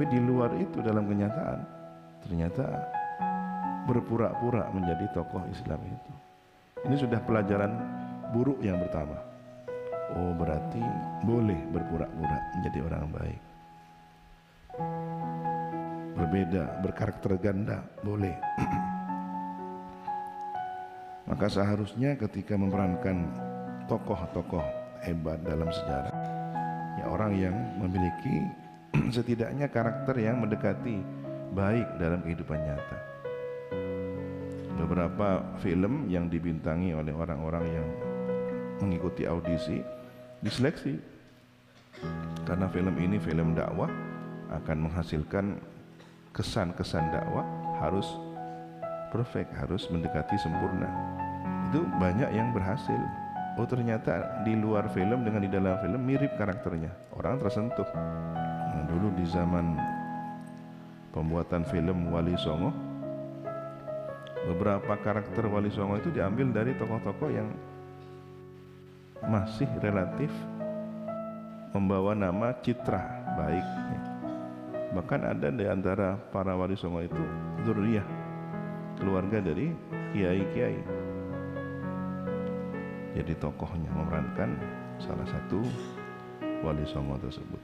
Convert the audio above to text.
Tapi di luar itu dalam kenyataan ternyata berpura-pura menjadi tokoh Islam itu. Ini sudah pelajaran buruk yang pertama. Oh, berarti boleh berpura-pura menjadi orang baik. Berbeda, berkarakter ganda, boleh. Maka seharusnya ketika memerankan tokoh-tokoh hebat dalam sejarah, ya orang yang memiliki setidaknya karakter yang mendekati baik dalam kehidupan nyata. Beberapa film yang dibintangi oleh orang-orang yang mengikuti audisi diseleksi karena film ini film dakwah, akan menghasilkan kesan-kesan dakwah, harus perfect, harus mendekati sempurna. Itu banyak yang berhasil. Oh, ternyata di luar film dengan di dalam film mirip karakternya, orang tersentuh. Nah, dulu di zaman pembuatan film Wali Songo, beberapa karakter Wali Songo itu diambil dari tokoh-tokoh yang masih relatif membawa nama citra baik. Bahkan ada di antara para Wali Songo itu dzurriyyah, keluarga dari kiai-kiai. Jadi tokohnya memerankan salah satu Wali Songo tersebut.